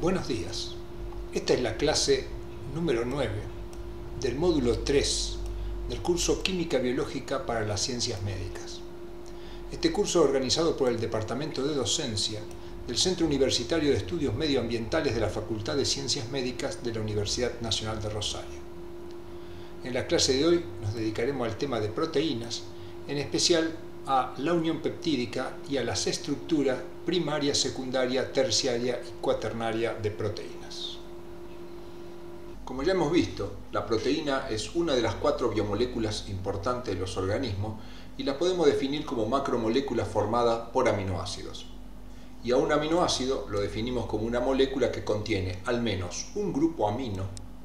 Buenos días. Esta es la clase número 9 del módulo 3 del curso Química Biológica para las Ciencias Médicas. Este curso es organizado por el Departamento de Docencia del Centro Universitario de Estudios Medioambientales de la Facultad de Ciencias Médicas de la Universidad Nacional de Rosario. En la clase de hoy nos dedicaremos al tema de proteínas, en especial a la unión peptídica y a las estructuras primaria, secundaria, terciaria y cuaternaria de proteínas. Como ya hemos visto, la proteína es una de las 4 biomoléculas importantes de los organismos y la podemos definir como macromolécula formada por aminoácidos. Y a un aminoácido lo definimos como una molécula que contiene al menos un grupo amino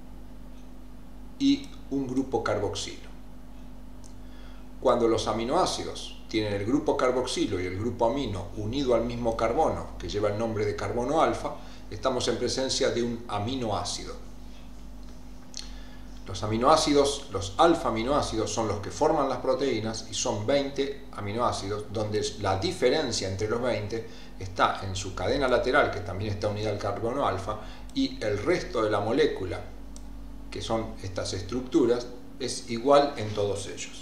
y un grupo carboxilo. Cuando los aminoácidos tienen el grupo carboxilo y el grupo amino unido al mismo carbono, que lleva el nombre de carbono alfa, estamos en presencia de un aminoácido. Los aminoácidos, los alfa-aminoácidos, son los que forman las proteínas y son 20 aminoácidos, donde la diferencia entre los 20 está en su cadena lateral, que también está unida al carbono alfa, y el resto de la molécula, que son estas estructuras, es igual en todos ellos.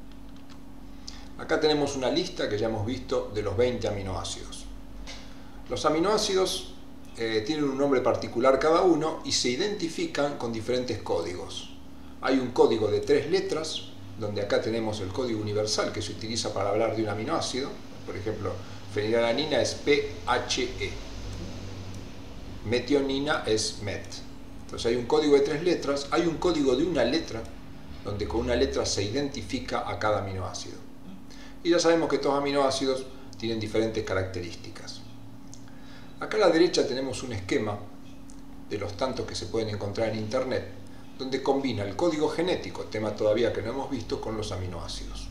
Acá tenemos una lista que ya hemos visto de los 20 aminoácidos. Los aminoácidos tienen un nombre particular cada uno y se identifican con diferentes códigos. Hay un código de 3 letras, donde acá tenemos el código universal que se utiliza para hablar de un aminoácido. Por ejemplo, fenilalanina es PHE, metionina es MET. Entonces hay un código de 3 letras, hay un código de una letra, donde con una letra se identifica a cada aminoácido. Y ya sabemos que estos aminoácidos tienen diferentes características. Acá a la derecha tenemos un esquema de los tantos que se pueden encontrar en internet, donde combina el código genético, tema todavía que no hemos visto, con los aminoácidos.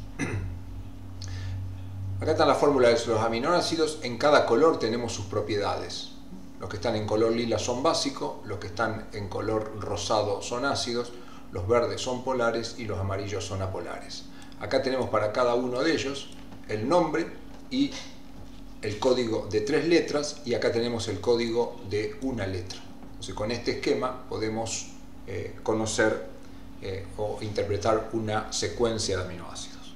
Acá está la fórmula de los aminoácidos. En cada color tenemos sus propiedades. Los que están en color lila son básicos, los que están en color rosado son ácidos, los verdes son polares y los amarillos son apolares. Acá tenemos para cada uno de ellos el nombre y el código de 3 letras, y acá tenemos el código de una letra. Entonces, con este esquema podemos conocer o interpretar una secuencia de aminoácidos.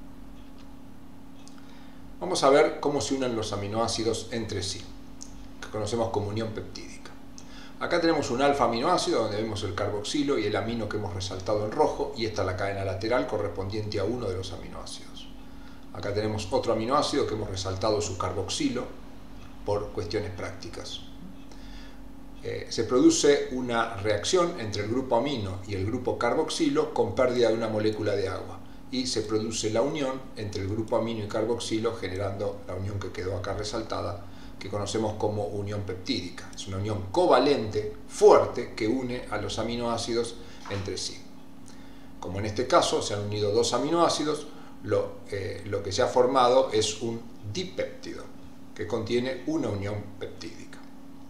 Vamos a ver cómo se unen los aminoácidos entre sí, que conocemos como unión peptídica. Acá tenemos un alfa aminoácido donde vemos el carboxilo y el amino que hemos resaltado en rojo, y esta es la cadena lateral correspondiente a uno de los aminoácidos. Acá tenemos otro aminoácido que hemos resaltado su carboxilo por cuestiones prácticas. Se produce una reacción entre el grupo amino y el grupo carboxilo con pérdida de una molécula de agua, y se produce la unión entre el grupo amino y carboxilo, generando la unión que quedó acá resaltada, que conocemos como unión peptídica. Es una unión covalente fuerte que une a los aminoácidos entre sí. Como en este caso se han unido 2 aminoácidos, lo que se ha formado es un dipéptido que contiene una unión peptídica.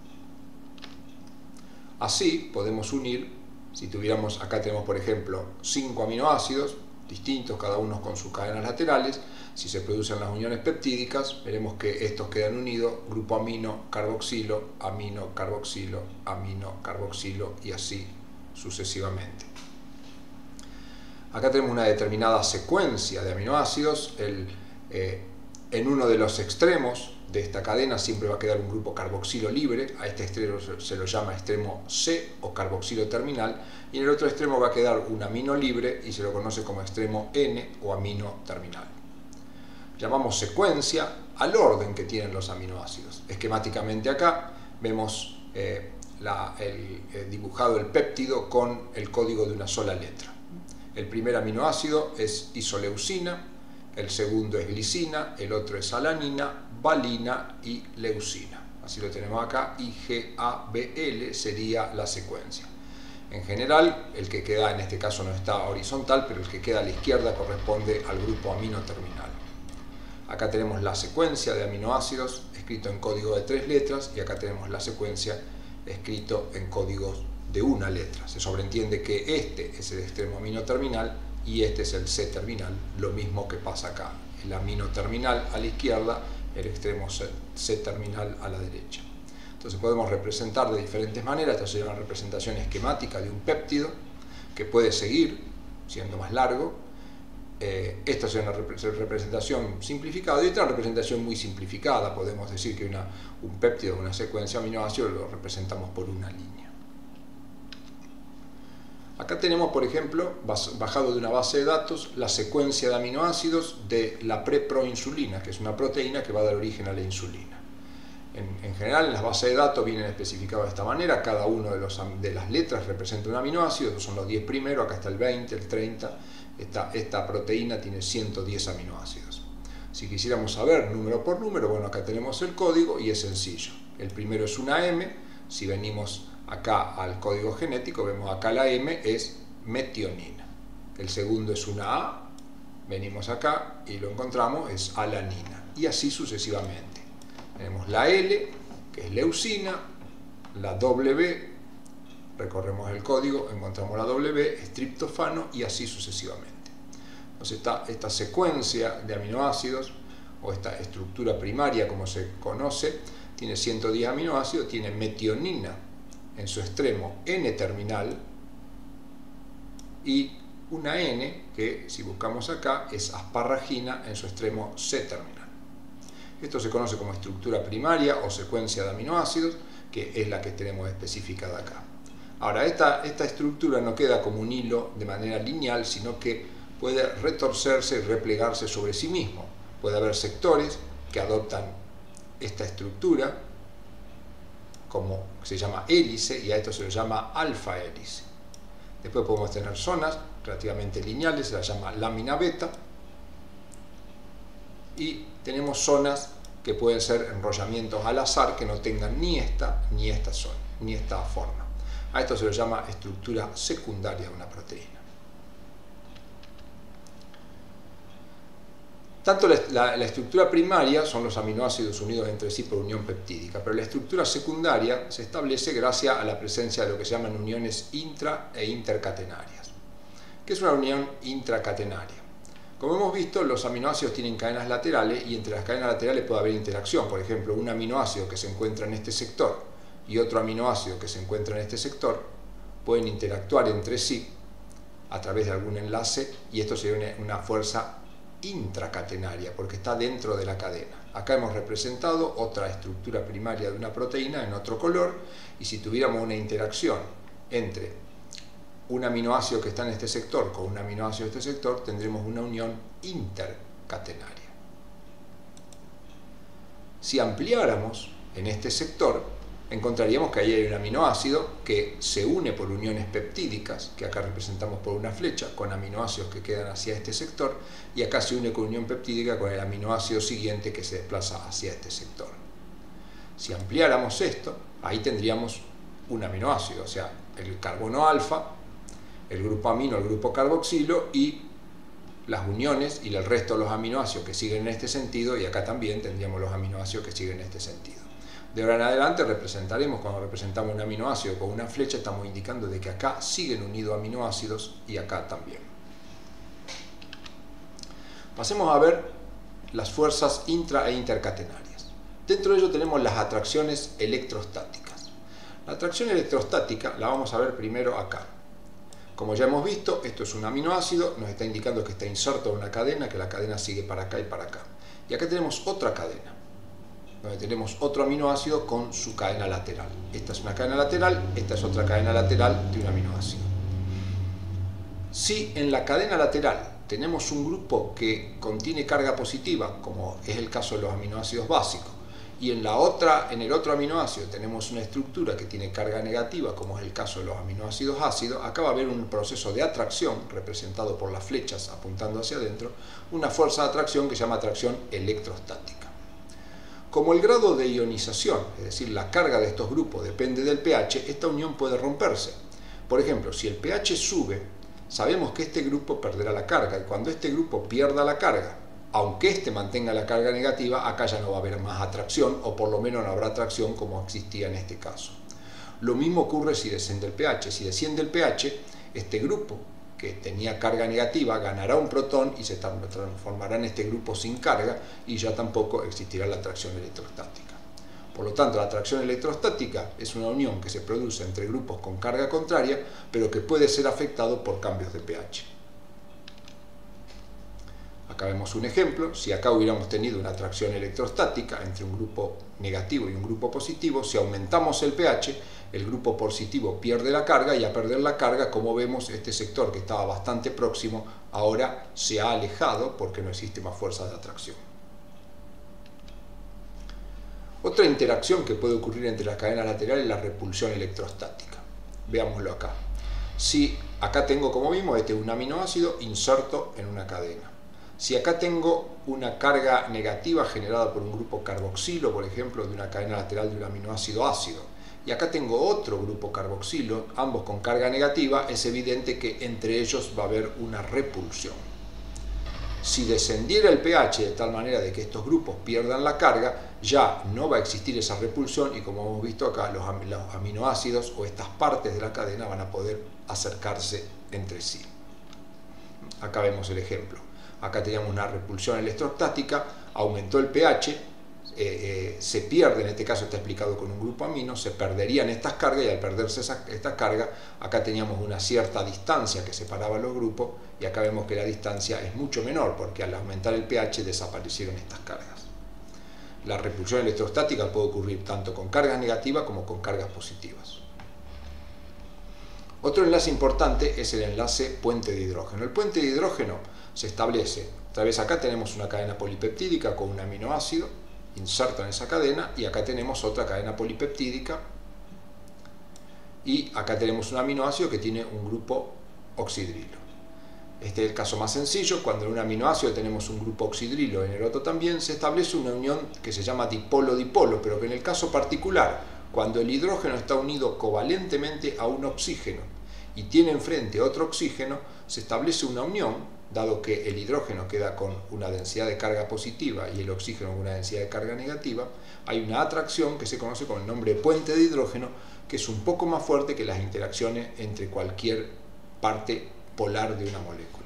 Así podemos unir, si tuviéramos, acá tenemos por ejemplo 5 aminoácidos distintos, cada uno con sus cadenas laterales. Si se producen las uniones peptídicas, veremos que estos quedan unidos: grupo amino, carboxilo, amino, carboxilo, amino, carboxilo, y así sucesivamente. Acá tenemos una determinada secuencia de aminoácidos. En uno de los extremos de esta cadena siempre va a quedar un grupo carboxilo libre. A este extremo se lo llama extremo C o carboxilo terminal, y en el otro extremo va a quedar un amino libre y se lo conoce como extremo N o amino terminal. Llamamos secuencia al orden que tienen los aminoácidos. Esquemáticamente acá vemos dibujado el péptido con el código de una sola letra. El primer aminoácido es isoleucina, el segundo es glicina, el otro es alanina, valina y leucina. Así lo tenemos acá, IGABL sería la secuencia. En general, el que queda, en este caso no está horizontal, pero el que queda a la izquierda corresponde al grupo amino terminal. Acá tenemos la secuencia de aminoácidos escrito en código de 3 letras, y acá tenemos la secuencia escrito en códigos de una letra. Se sobreentiende que este es el extremo amino terminal y este es el C terminal, lo mismo que pasa acá. El amino terminal a la izquierda, el extremo C terminal a la derecha. Entonces podemos representar de diferentes maneras. Esta sería una representación esquemática de un péptido que puede seguir siendo más largo. Esta sería una representación simplificada y otra representación muy simplificada. Podemos decir que un péptido de una secuencia de aminoácidos lo representamos por una línea. Acá tenemos, por ejemplo, bajado de una base de datos, la secuencia de aminoácidos de la preproinsulina, que es una proteína que va a dar origen a la insulina. En general, en las bases de datos vienen especificados de esta manera. Cada uno de las letras representa un aminoácido. Estos son los 10 primeros, acá está el 20, el 30. Esta proteína tiene 110 aminoácidos. Si quisiéramos saber número por número, bueno, acá tenemos el código y es sencillo. El primero es una M. Si venimos acá al código genético, vemos acá la M es metionina. El segundo es una A. Venimos acá y lo encontramos, es alanina. Y así sucesivamente. Tenemos la L, que es leucina, la W, recorremos el código, encontramos la W, es triptofano y así sucesivamente. Entonces esta secuencia de aminoácidos, o esta estructura primaria como se conoce, tiene 110 aminoácidos, tiene metionina en su extremo N-terminal y una N, que si buscamos acá, es asparragina en su extremo C-terminal. Esto se conoce como estructura primaria o secuencia de aminoácidos, que es la que tenemos especificada acá. Ahora, esta estructura no queda como un hilo de manera lineal, sino que puede retorcerse y replegarse sobre sí mismo. Puede haber sectores que adoptan esta estructura, como se llama hélice, y a esto se le llama alfa hélice. Después podemos tener zonas relativamente lineales, se las llama lámina beta, y tenemos zonas que pueden ser enrollamientos al azar que no tengan ni esta zona, ni esta forma. A esto se le llama estructura secundaria de una proteína. Tanto la estructura primaria son los aminoácidos unidos entre sí por unión peptídica, pero la estructura secundaria se establece gracias a la presencia de lo que se llaman uniones intra e intercatenarias. ¿Qué es una unión intracatenaria? Como hemos visto, los aminoácidos tienen cadenas laterales y entre las cadenas laterales puede haber interacción. Por ejemplo, un aminoácido que se encuentra en este sector y otro aminoácido que se encuentra en este sector pueden interactuar entre sí a través de algún enlace y esto sería una fuerza intracatenaria porque está dentro de la cadena. Acá hemos representado otra estructura primaria de una proteína en otro color y si tuviéramos una interacción entre un aminoácido que está en este sector con un aminoácido de este sector, tendremos una unión intercatenaria. Si ampliáramos en este sector, encontraríamos que ahí hay un aminoácido que se une por uniones peptídicas, que acá representamos por una flecha, con aminoácidos que quedan hacia este sector, y acá se une con unión peptídica con el aminoácido siguiente que se desplaza hacia este sector. Si ampliáramos esto, ahí tendríamos un aminoácido, o sea, el carbono alfa, el grupo amino, el grupo carboxilo y las uniones y el resto de los aminoácidos que siguen en este sentido, y acá también tendríamos los aminoácidos que siguen en este sentido. De ahora en adelante representaremos, cuando representamos un aminoácido con una flecha, estamos indicando de que acá siguen unidos aminoácidos y acá también. Pasemos a ver las fuerzas intra e intercatenarias. Dentro de ello tenemos las atracciones electrostáticas. La atracción electrostática la vamos a ver primero acá. Como ya hemos visto, esto es un aminoácido, nos está indicando que está inserto en una cadena, que la cadena sigue para acá y para acá. Y acá tenemos otra cadena, donde tenemos otro aminoácido con su cadena lateral. Esta es una cadena lateral, esta es otra cadena lateral de un aminoácido. Si en la cadena lateral tenemos un grupo que contiene carga positiva, como es el caso de los aminoácidos básicos, y en el otro aminoácido tenemos una estructura que tiene carga negativa, como es el caso de los aminoácidos ácidos, acá va a haber un proceso de atracción, representado por las flechas apuntando hacia adentro, una fuerza de atracción que se llama atracción electrostática. Como el grado de ionización, es decir, la carga de estos grupos depende del pH, esta unión puede romperse. Por ejemplo, si el pH sube, sabemos que este grupo perderá la carga, y cuando este grupo pierda la carga, aunque este mantenga la carga negativa, acá ya no va a haber más atracción, o por lo menos no habrá atracción como existía en este caso. Lo mismo ocurre si desciende el pH. Si desciende el pH, este grupo que tenía carga negativa ganará un protón y se transformará en este grupo sin carga y ya tampoco existirá la atracción electrostática. Por lo tanto, la atracción electrostática es una unión que se produce entre grupos con carga contraria, pero que puede ser afectado por cambios de pH. Acá vemos un ejemplo. Si acá hubiéramos tenido una atracción electrostática entre un grupo negativo y un grupo positivo, si aumentamos el pH, el grupo positivo pierde la carga, y al perder la carga, como vemos, este sector que estaba bastante próximo ahora se ha alejado porque no existe más fuerza de atracción. Otra interacción que puede ocurrir entre las cadenas laterales es la repulsión electrostática. Veámoslo acá. Si acá tengo, como vimos, este es un aminoácido inserto en una cadena. Si acá tengo una carga negativa generada por un grupo carboxilo, por ejemplo, de una cadena lateral de un aminoácido ácido, y acá tengo otro grupo carboxilo, ambos con carga negativa, es evidente que entre ellos va a haber una repulsión. Si descendiera el pH de tal manera de que estos grupos pierdan la carga, ya no va a existir esa repulsión, y como hemos visto acá, los aminoácidos o estas partes de la cadena van a poder acercarse entre sí. Acá vemos el ejemplo. Acá teníamos una repulsión electrostática, aumentó el pH, se pierde, en este caso está explicado con un grupo amino, se perderían estas cargas, y al perderse esta carga, acá teníamos una cierta distancia que separaba los grupos, y acá vemos que la distancia es mucho menor, porque al aumentar el pH desaparecieron estas cargas. La repulsión electrostática puede ocurrir tanto con cargas negativas como con cargas positivas. Otro enlace importante es el enlace puente de hidrógeno. El puente de hidrógeno se establece, otra vez acá tenemos una cadena polipeptídica con un aminoácido inserto en esa cadena, y acá tenemos otra cadena polipeptídica, y acá tenemos un aminoácido que tiene un grupo oxidrilo. Este es el caso más sencillo. Cuando en un aminoácido tenemos un grupo oxidrilo, en el otro también, se establece una unión que se llama dipolo-dipolo, pero que en el caso particular, cuando el hidrógeno está unido covalentemente a un oxígeno y tiene enfrente otro oxígeno, se establece una unión. Dado que el hidrógeno queda con una densidad de carga positiva y el oxígeno con una densidad de carga negativa, hay una atracción que se conoce con el nombre de puente de hidrógeno, que es un poco más fuerte que las interacciones entre cualquier parte polar de una molécula.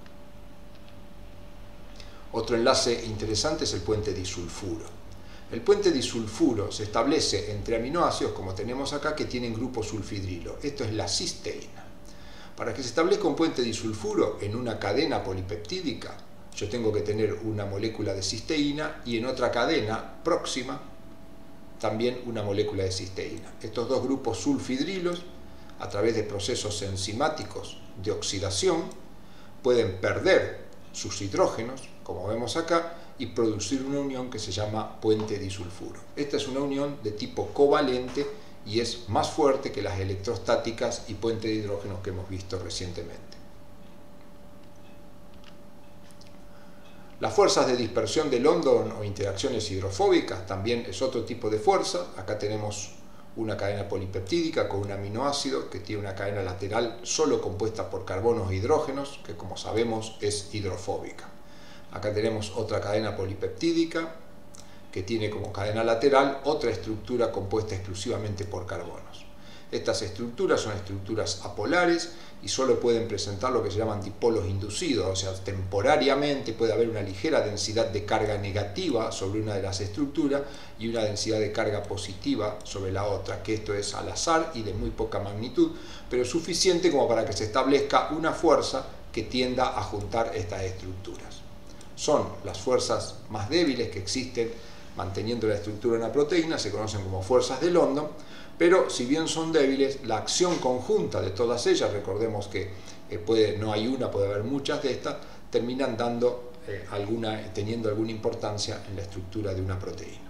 Otro enlace interesante es el puente disulfuro. El puente disulfuro se establece entre aminoácidos, como tenemos acá, que tienen grupo sulfidrilo. Esto es la cisteína. Para que se establezca un puente disulfuro en una cadena polipeptídica, yo tengo que tener una molécula de cisteína y en otra cadena próxima también una molécula de cisteína. Estos dos grupos sulfidrilos, a través de procesos enzimáticos de oxidación, pueden perder sus hidrógenos, como vemos acá, y producir una unión que se llama puente disulfuro. Esta es una unión de tipo covalente y es más fuerte que las electrostáticas y puente de hidrógeno que hemos visto recientemente. Las fuerzas de dispersión de London o interacciones hidrofóbicas también es otro tipo de fuerza. Acá tenemos una cadena polipeptídica con un aminoácido que tiene una cadena lateral solo compuesta por carbonos e hidrógenos, que como sabemos es hidrofóbica. Acá tenemos otra cadena polipeptídica que tiene como cadena lateral otra estructura compuesta exclusivamente por carbonos. Estas estructuras son estructuras apolares y solo pueden presentar lo que se llaman dipolos inducidos, o sea, temporariamente puede haber una ligera densidad de carga negativa sobre una de las estructuras y una densidad de carga positiva sobre la otra, que esto es al azar y de muy poca magnitud, pero suficiente como para que se establezca una fuerza que tienda a juntar estas estructuras. Son las fuerzas más débiles que existen manteniendo la estructura de una proteína, se conocen como fuerzas de London, pero si bien son débiles, la acción conjunta de todas ellas, recordemos que no hay una, puede haber muchas de estas, terminan teniendo alguna importancia en la estructura de una proteína.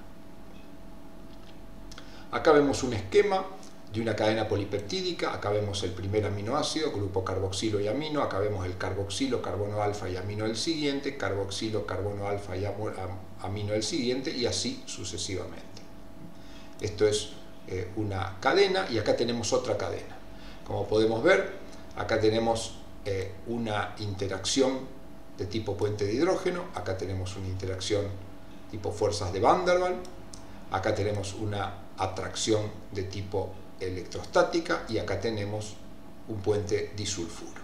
Acá vemos un esquema de una cadena polipeptídica. Acá vemos el primer aminoácido, grupo carboxilo y amino. Acá vemos el carboxilo, carbono alfa y amino el siguiente, carboxilo, carbono alfa y amino el siguiente, y así sucesivamente. Esto es una cadena, y acá tenemos otra cadena. Como podemos ver, acá tenemos una interacción de tipo puente de hidrógeno, acá tenemos una interacción tipo fuerzas de Van der Waals, acá tenemos una atracción de tipo electrostática, y acá tenemos un puente disulfuro.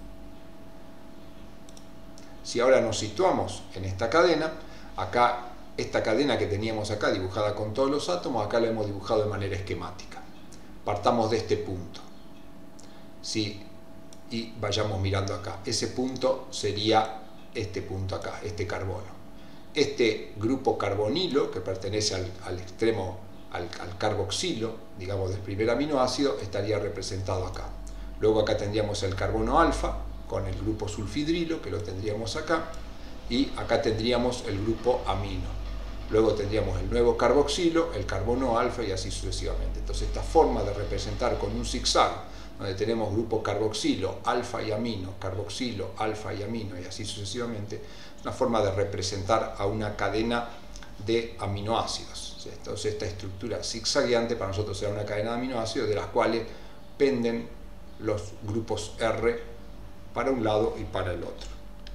Si ahora nos situamos en esta cadena, acá esta cadena que teníamos acá dibujada con todos los átomos, acá la hemos dibujado de manera esquemática. Partamos de este punto, ¿sí? Y vayamos mirando acá. Ese punto sería este punto acá, este carbono. Este grupo carbonilo, que pertenece al extremo, al carboxilo, digamos, del primer aminoácido, estaría representado acá. Luego acá tendríamos el carbono alfa, con el grupo sulfidrilo, que lo tendríamos acá, y acá tendríamos el grupo amino. Luego tendríamos el nuevo carboxilo, el carbono alfa y así sucesivamente. Entonces esta forma de representar con un zigzag, donde tenemos grupo carboxilo, alfa y amino, carboxilo, alfa y amino y así sucesivamente, es una forma de representar a una cadena de aminoácidos. Entonces esta estructura zigzagueante para nosotros será una cadena de aminoácidos de las cuales penden los grupos R para un lado y para el otro.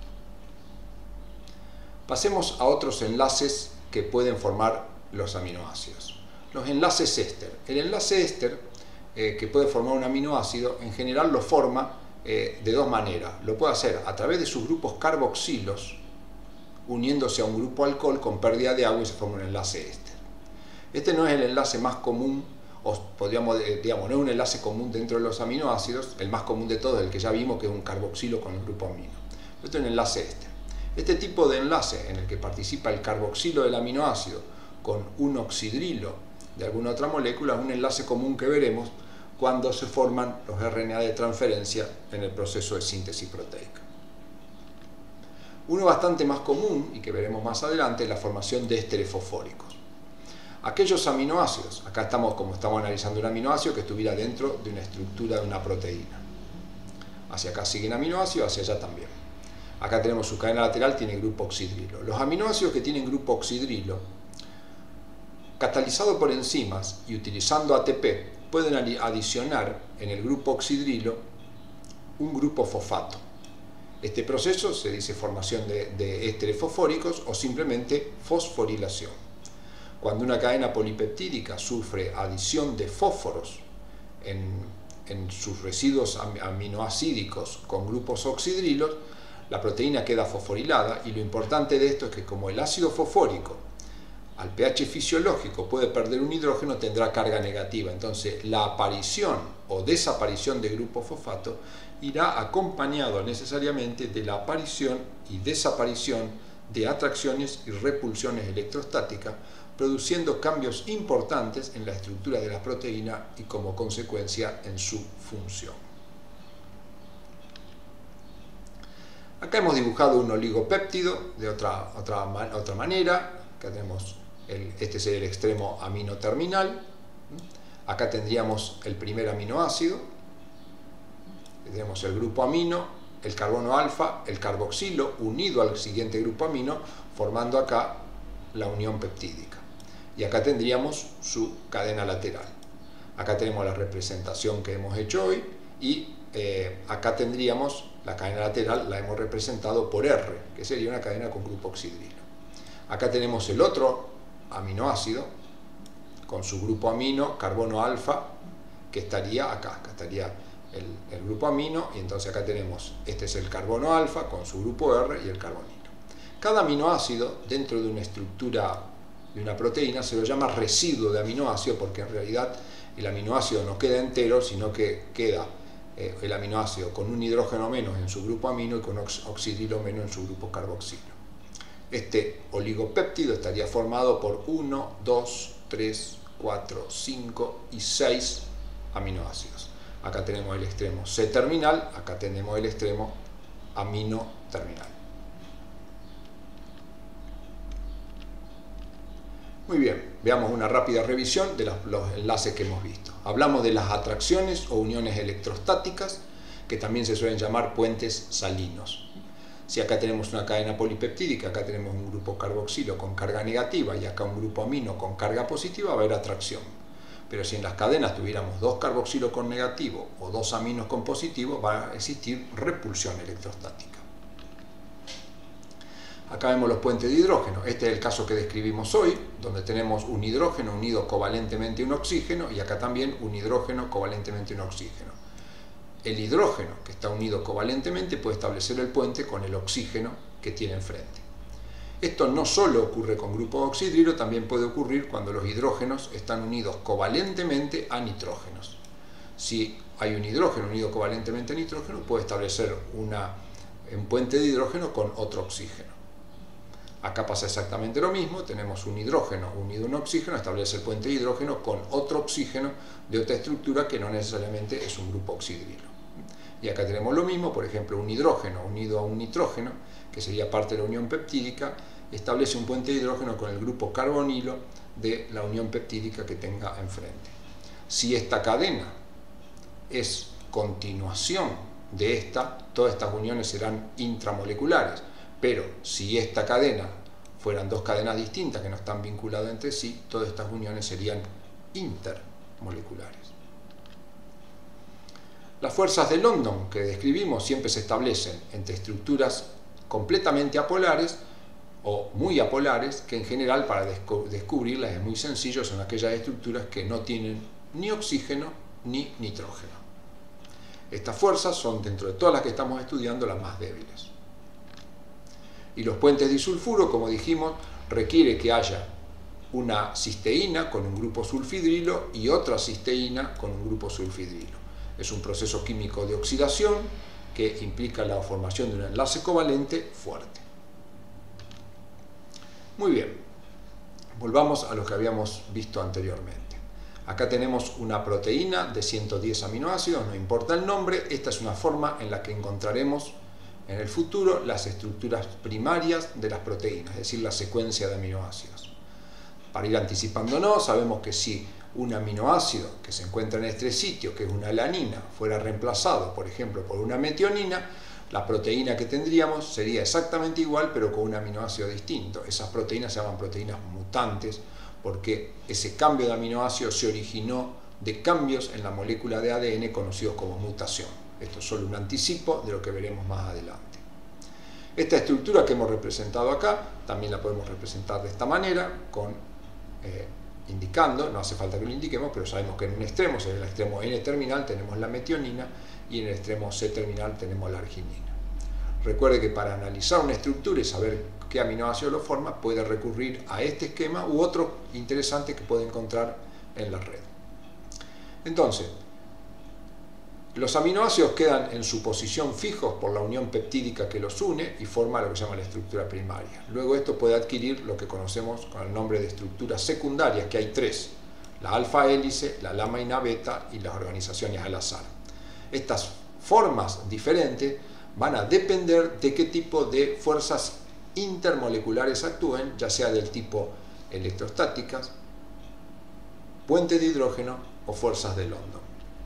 Pasemos a otros enlaces que pueden formar los aminoácidos. Los enlaces éster. El enlace éster que puede formar un aminoácido, en general lo forma de dos maneras. Lo puede hacer a través de sus grupos carboxilos, uniéndose a un grupo alcohol con pérdida de agua y se forma un enlace éster. Este no es el enlace más común, o podríamos, digamos, no es un enlace común dentro de los aminoácidos. El más común de todos es el que ya vimos, que es un carboxilo con el grupo amino. Esto es un enlace éster. Este tipo de enlace en el que participa el carboxilo del aminoácido con un oxidrilo de alguna otra molécula es un enlace común que veremos cuando se forman los RNA de transferencia en el proceso de síntesis proteica. Uno bastante más común y que veremos más adelante es la formación de ésteres fosfóricos. Aquellos aminoácidos, acá estamos como estamos analizando un aminoácido que estuviera dentro de una estructura de una proteína. Hacia acá siguen aminoácidos, hacia allá también. Acá tenemos su cadena lateral, tiene grupo oxidrilo. Los aminoácidos que tienen grupo oxidrilo, catalizado por enzimas y utilizando ATP, pueden adicionar en el grupo oxidrilo un grupo fosfato. Este proceso se dice formación de ésteres fosfóricos o simplemente fosforilación. Cuando una cadena polipeptídica sufre adición de fósforos en sus residuos aminoácidicos con grupos oxidrilos, la proteína queda fosforilada, y lo importante de esto es que como el ácido fosfórico al pH fisiológico puede perder un hidrógeno, tendrá carga negativa. Entonces la aparición o desaparición de grupo fosfato irá acompañado necesariamente de la aparición y desaparición de atracciones y repulsiones electrostáticas, produciendo cambios importantes en la estructura de la proteína y como consecuencia en su función. Acá hemos dibujado un oligopéptido de otra manera. Acá tenemos este sería el extremo amino terminal. Acá tendríamos el primer aminoácido. Tenemos el grupo amino, el carbono alfa, el carboxilo unido al siguiente grupo amino, formando acá la unión peptídica. Y acá tendríamos su cadena lateral. Acá tenemos la representación que hemos hecho hoy y acá tendríamos la cadena lateral, la hemos representado por R, que sería una cadena con grupo oxidrilo. Acá tenemos el otro aminoácido con su grupo amino, carbono alfa, que estaría acá. Acá estaría el grupo amino, y entonces acá tenemos, este es el carbono alfa con su grupo R y el carbonilo. Cada aminoácido dentro de una estructura de una proteína se lo llama residuo de aminoácido, porque en realidad el aminoácido no queda entero, sino que queda el aminoácido con un hidrógeno menos en su grupo amino y con oxidrilo menos en su grupo carboxilo. Este oligopéptido estaría formado por 1, 2, 3, 4, 5 y 6 aminoácidos. Acá tenemos el extremo C-terminal, acá tenemos el extremo amino terminal. Muy bien, veamos una rápida revisión de los enlaces que hemos visto. Hablamos de las atracciones o uniones electrostáticas, que también se suelen llamar puentes salinos. Si acá tenemos una cadena polipeptídica, acá tenemos un grupo carboxilo con carga negativa y acá un grupo amino con carga positiva, va a haber atracción. Pero si en las cadenas tuviéramos dos carboxilos con negativo o dos aminos con positivo, va a existir repulsión electrostática. Acá vemos los puentes de hidrógeno. Este es el caso que describimos hoy, donde tenemos un hidrógeno unido covalentemente a un oxígeno y acá también un hidrógeno covalentemente a un oxígeno. El hidrógeno que está unido covalentemente puede establecer el puente con el oxígeno que tiene enfrente. Esto no solo ocurre con grupos oxidrilo, también puede ocurrir cuando los hidrógenos están unidos covalentemente a nitrógenos. Si hay un hidrógeno unido covalentemente a nitrógeno, puede establecer un puente de hidrógeno con otro oxígeno. Acá pasa exactamente lo mismo, tenemos un hidrógeno unido a un oxígeno, establece el puente de hidrógeno con otro oxígeno de otra estructura que no necesariamente es un grupo oxidrilo. Y acá tenemos lo mismo, por ejemplo, un hidrógeno unido a un nitrógeno, que sería parte de la unión peptídica, establece un puente de hidrógeno con el grupo carbonilo de la unión peptídica que tenga enfrente. Si esta cadena es continuación de esta, todas estas uniones serán intramoleculares, pero si esta cadena fueran dos cadenas distintas que no están vinculadas entre sí, todas estas uniones serían intermoleculares. Las fuerzas de London que describimos siempre se establecen entre estructuras completamente apolares o muy apolares, que en general para descubrirlas es muy sencillo, son aquellas estructuras que no tienen ni oxígeno ni nitrógeno. Estas fuerzas son, dentro de todas las que estamos estudiando, las más débiles. Y los puentes disulfuro, como dijimos, requiere que haya una cisteína con un grupo sulfidrilo y otra cisteína con un grupo sulfidrilo. Es un proceso químico de oxidación que implica la formación de un enlace covalente fuerte. Muy bien, volvamos a lo que habíamos visto anteriormente. Acá tenemos una proteína de 110 aminoácidos, no importa el nombre, esta es una forma en la que encontraremos en el futuro las estructuras primarias de las proteínas, es decir, la secuencia de aminoácidos. Para ir anticipándonos, sabemos que si un aminoácido que se encuentra en este sitio, que es una alanina, fuera reemplazado, por ejemplo, por una metionina, la proteína que tendríamos sería exactamente igual, pero con un aminoácido distinto. Esas proteínas se llaman proteínas mutantes, porque ese cambio de aminoácido se originó de cambios en la molécula de ADN conocidos como mutación. Esto es solo un anticipo de lo que veremos más adelante. Esta estructura que hemos representado acá, también la podemos representar de esta manera, indicando, no hace falta que lo indiquemos, pero sabemos que en un extremo, en el extremo N-terminal, tenemos la metionina y en el extremo C-terminal tenemos la arginina. Recuerde que para analizar una estructura y saber qué aminoácido lo forma, puede recurrir a este esquema u otro interesante que puede encontrar en la red. Entonces, los aminoácidos quedan en su posición fijos por la unión peptídica que los une y forma lo que se llama la estructura primaria. Luego esto puede adquirir lo que conocemos con el nombre de estructuras secundarias, que hay tres: la alfa hélice, la lamina beta y las organizaciones al azar. Estas formas diferentes van a depender de qué tipo de fuerzas intermoleculares actúen, ya sea del tipo electrostáticas, puente de hidrógeno o fuerzas de London.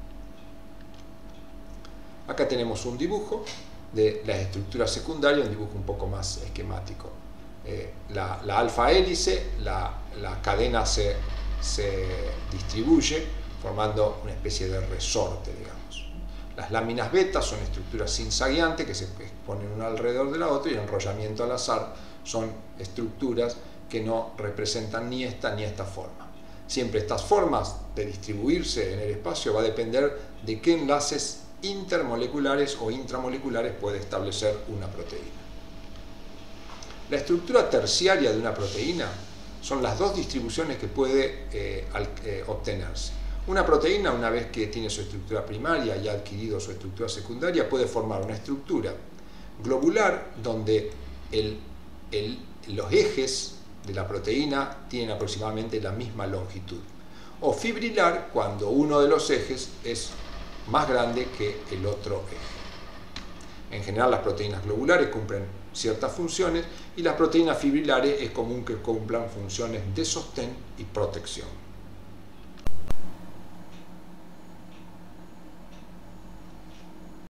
Acá tenemos un dibujo de las estructuras secundarias, un dibujo un poco más esquemático. La alfa hélice, la cadena se distribuye formando una especie de resorte, digamos. Las láminas beta son estructuras zigzagueantes que se ponen una alrededor de la otra, y el enrollamiento al azar son estructuras que no representan ni esta forma. Siempre estas formas de distribuirse en el espacio va a depender de qué enlaces intermoleculares o intramoleculares puede establecer una proteína. La estructura terciaria de una proteína son las dos distribuciones que puede obtenerse. Una proteína, una vez que tiene su estructura primaria y ha adquirido su estructura secundaria, puede formar una estructura globular donde los ejes de la proteína tienen aproximadamente la misma longitud, o fibrilar cuando uno de los ejes es más grande que el otro eje. En general, las proteínas globulares cumplen ciertas funciones y las proteínas fibrilares es común que cumplan funciones de sostén y protección.